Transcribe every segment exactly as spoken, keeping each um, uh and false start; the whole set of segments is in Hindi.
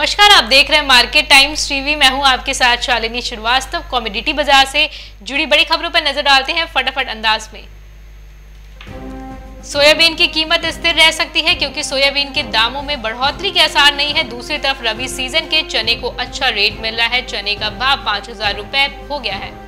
नमस्कार, आप देख रहे हैं मार्केट टाइम्स टीवी। मैं हूं आपके साथ शालिनी श्रीवास्तव। कमोडिटी बाजार से जुड़ी बड़ी खबरों पर नजर डालते हैं फटाफट अंदाज में। सोयाबीन की कीमत स्थिर रह सकती है क्योंकि सोयाबीन के दामों में बढ़ोतरी के आसार नहीं है। दूसरी तरफ रबी सीजन के चने को अच्छा रेट मिल रहा है। चने का भाव पांच हजार रुपए हो गया है।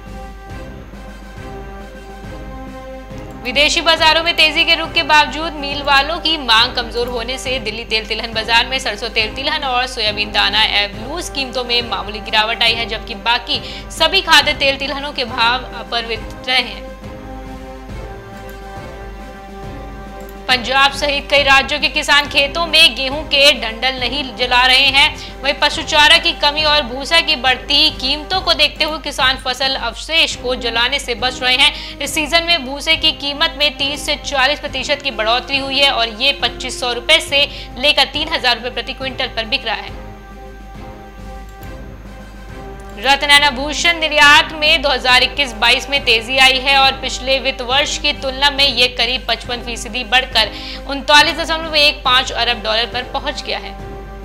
विदेशी बाजारों में तेजी के रुख के बावजूद मिल वालों की मांग कमजोर होने से दिल्ली तेल तिलहन बाजार में सरसों तेल तिलहन और सोयाबीन दाना एवलूज कीमतों में मामूली गिरावट आई है, जबकि बाकी सभी खाद्य तेल तिलहनों के भाव अपरिवर्तित रहे हैं। पंजाब सहित कई राज्यों के किसान खेतों में गेहूं के डंडल नहीं जला रहे हैं। वहीं पशुचारा की कमी और भूसा की बढ़ती कीमतों को देखते हुए किसान फसल अवशेष को जलाने से बच रहे हैं। इस सीजन में भूसे की कीमत में तीस से चालीस प्रतिशत की बढ़ोतरी हुई है और ये पच्चीस सौ रुपए से लेकर तीन हजार रुपए प्रति क्विंटल पर बिक रहा है। रत्नाभूषण निर्यात में दो हज़ार इक्कीस बाईस में तेजी आई है और पिछले वित्त वर्ष की तुलना में ये करीब पचपन फीसदी बढ़कर उनतालीस दशमलव एक पाँच अरब डॉलर पर पहुंच गया है।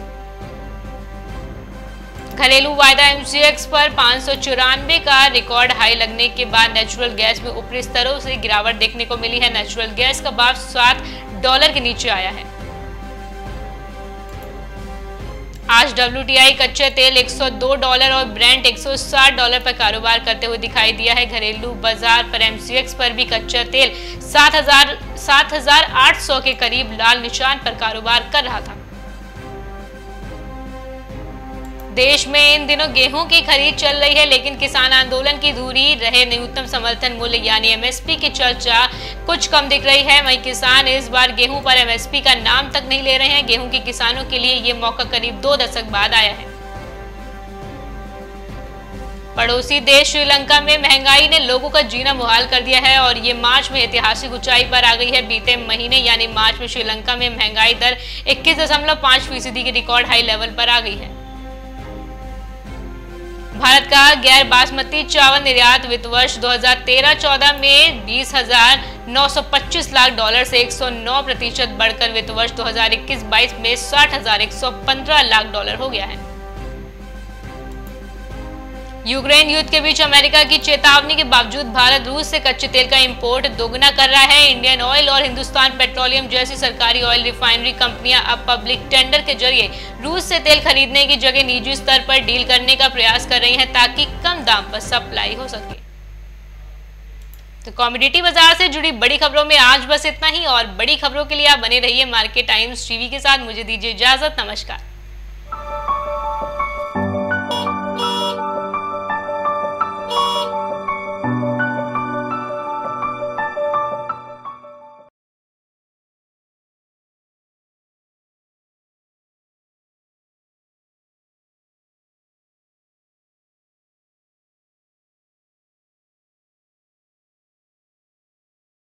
घरेलू वायदा एमसीएक्स पर पाँच सौ चौरानवे का रिकॉर्ड हाई लगने के बाद नेचुरल गैस में ऊपरी स्तरों से गिरावट देखने को मिली है। नेचुरल गैस का भाव सात डॉलर के नीचे आया है। आज डब्ल्यूटीआई कच्चे तेल एक सौ दो डॉलर और ब्रेंट एक सौ साठ डॉलर पर कारोबार करते हुए दिखाई दिया है। घरेलू बाजार पर एमसीएक्स पर भी कच्चा तेल सात हजार सात हजार आठ सौ के करीब लाल निशान पर कारोबार कर रहा था। देश में इन दिनों गेहूं की खरीद चल रही है, लेकिन किसान आंदोलन की दूरी रहे न्यूनतम समर्थन मूल्य यानी एमएसपी की चर्चा कुछ कम दिख रही है। वहीं किसान इस बार गेहूं पर एमएसपी का नाम तक नहीं ले रहे हैं। गेहूं के किसानों के लिए ये मौका करीब दो दशक बाद आया है। पड़ोसी देश श्रीलंका में महंगाई ने लोगों का जीना मुहाल कर दिया है और ये मार्च में ऐतिहासिक ऊंचाई पर आ गई है। बीते महीने यानी मार्च में श्रीलंका में महंगाई दर इक्कीस दशमलव पाँच फीसदी के रिकॉर्ड हाई लेवल पर आ गई है। भारत का गैर बासमती चावल निर्यात वित्त वर्ष दो हज़ार तेरह चौदह में बीस हजार नौ सौ पच्चीस लाख डॉलर से एक सौ नौ प्रतिशत बढ़कर वित्त वर्ष दो हज़ार इक्कीस बाईस में साठ हजार एक सौ पंद्रह लाख डॉलर हो गया है। यूक्रेन युद्ध के बीच अमेरिका की चेतावनी के बावजूद भारत रूस से कच्चे तेल का इंपोर्ट दोगुना कर रहा है। इंडियन ऑयल और हिंदुस्तान पेट्रोलियम जैसी सरकारी ऑयल रिफाइनरी कंपनियां अब पब्लिक टेंडर के जरिए रूस से तेल खरीदने की जगह निजी स्तर पर डील करने का प्रयास कर रही हैं ताकि कम दाम पर सप्लाई हो सके। तो कमोडिटी बाजार से जुड़ी बड़ी खबरों में आज बस इतना ही और बड़ी खबरों के लिए आप बने रहिए मार्केट टाइम्स टीवी के साथ। मुझे दीजिए इजाजत। नमस्कार।